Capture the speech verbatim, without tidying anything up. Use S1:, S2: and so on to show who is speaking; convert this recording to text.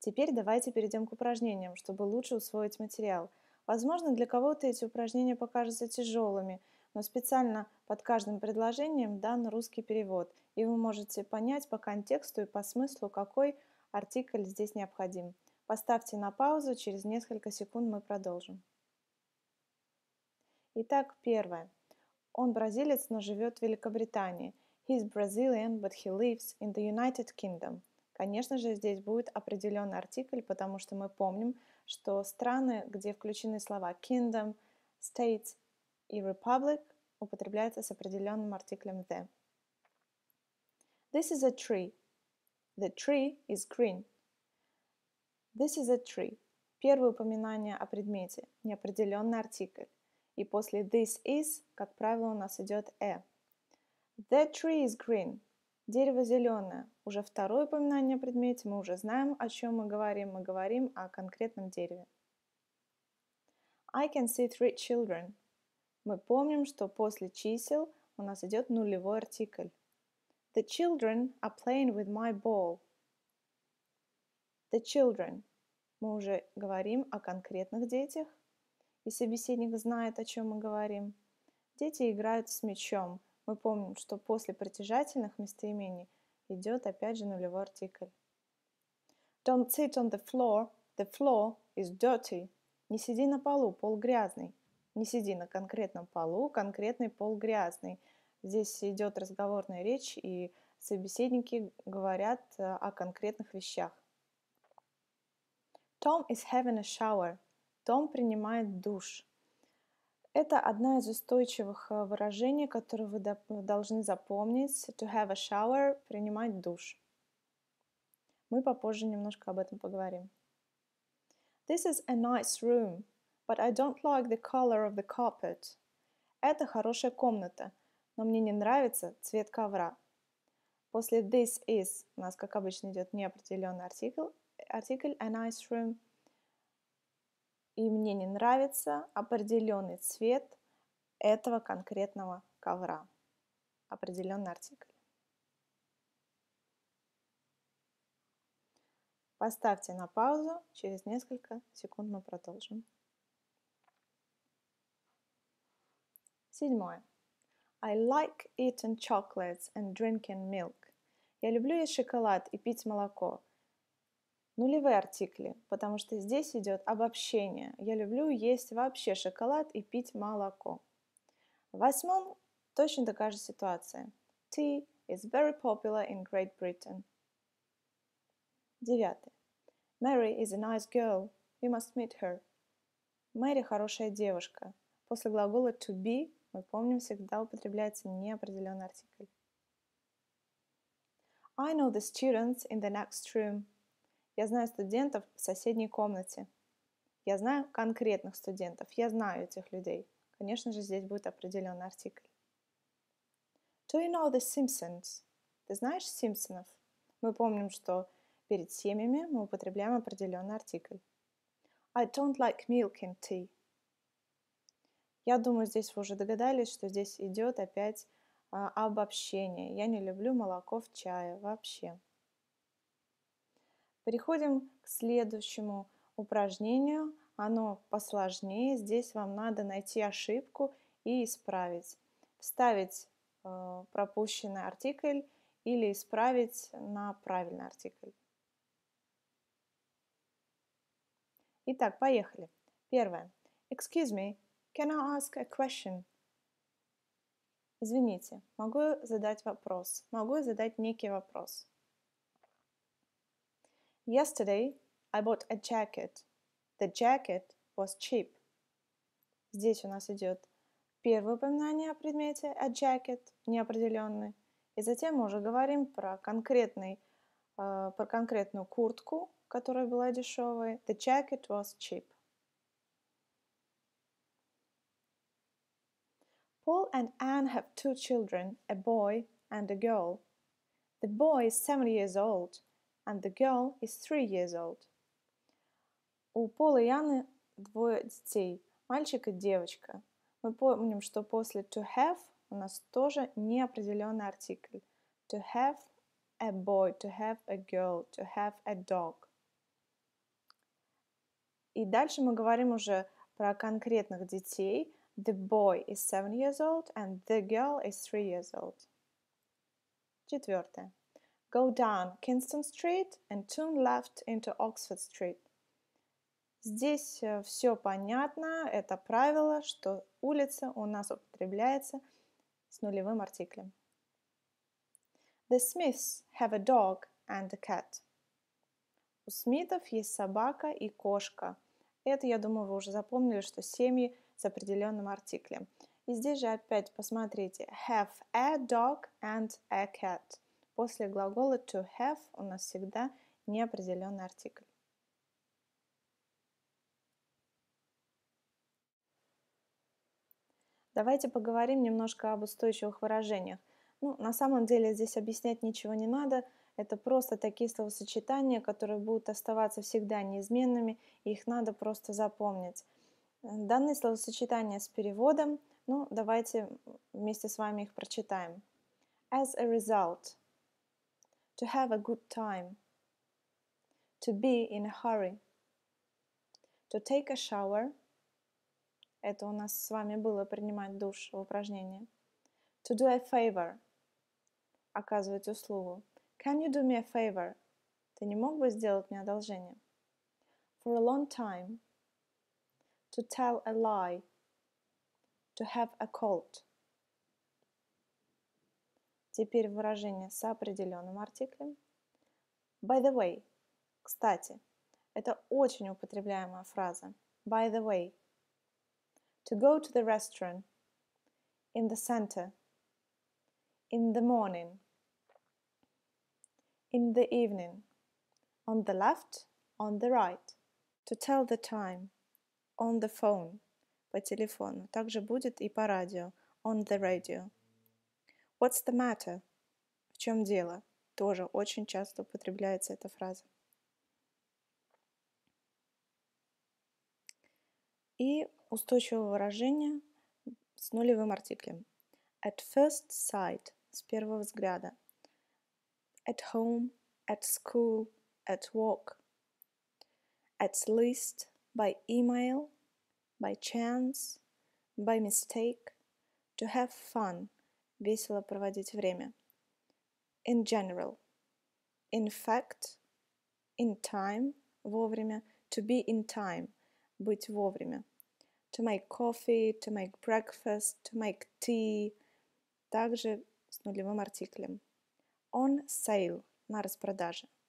S1: Теперь давайте перейдем к упражнениям, чтобы лучше усвоить материал. Возможно, для кого-то эти упражнения покажутся тяжелыми, но специально под каждым предложением дан русский перевод, и вы можете понять по контексту и по смыслу, какой артикль здесь необходим. Поставьте на паузу, через несколько секунд мы продолжим. Итак, первое. Он бразилец, но живет в Великобритании. He is Brazilian, but he lives in the United Kingdom. Конечно же, здесь будет определенный артикль, потому что мы помним, что страны, где включены слова kingdom, states и republic, употребляются с определенным артиклем the. This is a tree. The tree is green. This is a tree. Первое упоминание о предмете, неопределенный артикль. И после this is, как правило, у нас идет a. The tree is green. Дерево зеленое. Уже второе упоминание о предмете, мы уже знаем, о чем мы говорим. Мы говорим о конкретном дереве. I can see three children. Мы помним, что после чисел у нас идет нулевой артикль. The children are playing with my ball. The children. Мы уже говорим о конкретных детях, и собеседник знает, о чем мы говорим. Дети играют с мячом. Мы помним, что после притяжательных местоимений идет опять же нулевой артикль. Don't sit on the floor. The floor is dirty. Не сиди на полу, пол грязный. Не сиди на конкретном полу, конкретный пол грязный. Здесь идет разговорная речь, и собеседники говорят о конкретных вещах. Tom is having a shower. Том принимает душ. Это одна из устойчивых выражений, которые вы должны запомнить. To have a shower – принимать душ. Мы попозже немножко об этом поговорим. This is a nice room, but I don't like the color of the carpet. Это хорошая комната, но мне не нравится цвет ковра. После this is у нас, как обычно, идет неопределенный артикль, артикль a nice room. И мне не нравится определенный цвет этого конкретного ковра. Определенный артикль. Поставьте на паузу, через несколько секунд мы продолжим. Седьмое. I like eating chocolates and drinking milk. Я люблю есть шоколад и пить молоко. Нулевые артикли, потому что здесь идет обобщение. Я люблю есть вообще шоколад и пить молоко. В восьмом точно такая же ситуация. Tea is very popular in Great Britain. Девятое. Mary is a nice girl. You must meet her. Мэри хорошая девушка. После глагола to be мы помним, всегда употребляется неопределенный артикль. I know the students in the next room. Я знаю студентов в соседней комнате. Я знаю конкретных студентов. Я знаю этих людей. Конечно же, здесь будет определенный артикль. Do you know the Simpsons? Ты знаешь Симпсонов? Мы помним, что перед семьями мы употребляем определенный артикль. I don't like milk in tea. Я думаю, здесь вы уже догадались, что здесь идет опять а, обобщение. Я не люблю молоко в чае вообще. Переходим к следующему упражнению. Оно посложнее. Здесь вам надо найти ошибку и исправить. Вставить э, пропущенный артикль или исправить на правильный артикль. Итак, поехали. Первое. Excuse me, can I ask a question? Извините, могу я задать вопрос? Могу я задать некий вопрос? Yesterday I bought a jacket. The jacket was cheap. Здесь у нас идет первое упоминание о предмете a jacket, неопределенный. И затем мы уже говорим про, конкретный, э, про конкретную куртку, которая была дешевой. The jacket was cheap. Paul and Anne have two children, a boy and a girl. The boy is seven years old, and the girl is three years old. У Пола и Анны двое детей, мальчик и девочка. Мы помним, что после to have у нас тоже неопределенный артикль. To have a boy, to have a girl, to have a dog. И дальше мы говорим уже про конкретных детей. The boy is seven years old and the girl is three years old. Четвертое. Go down Kingston Street and turn left into Oxford Street. Здесь все понятно, это правило, что улица у нас употребляется с нулевым артиклем. The Smiths have a dog and a cat. У Смитов есть собака и кошка. Это, я думаю, вы уже запомнили, что семьи с определенным артиклем. И здесь же опять посмотрите. Have a dog and a cat. После глагола to have у нас всегда неопределенный артикль. Давайте поговорим немножко об устойчивых выражениях. Ну, на самом деле здесь объяснять ничего не надо. Это просто такие словосочетания, которые будут оставаться всегда неизменными, и их надо просто запомнить. Данные словосочетания с переводом, ну, давайте вместе с вами их прочитаем. As a result, to have a good time, to be in a hurry, to take a shower, это у нас с вами было принимать душ в упражнении, to do a favor, оказывать услугу. Can you do me a favor? Ты не мог бы сделать мне одолжение? For a long time, to tell a lie, to have a cold. Теперь выражение с определенным артиклем. By the way, кстати, это очень употребляемая фраза. By the way, to go to the restaurant, in the center, in the morning, in the evening, on the left, on the right, to tell the time, on the phone, по телефону. Также будет и по радио, on the radio. What's the matter? В чем дело? Тоже очень часто употребляется эта фраза. И устойчивое выражение с нулевым артиклем. At first sight, с первого взгляда. At home, at school, at work. At least, by email, by chance, by mistake. To have fun, весело проводить время. In general. In fact, in time, вовремя. To be in time, быть вовремя. To make coffee, to make breakfast, to make tea. Также с нулевым артиклем. On sale, на распродаже.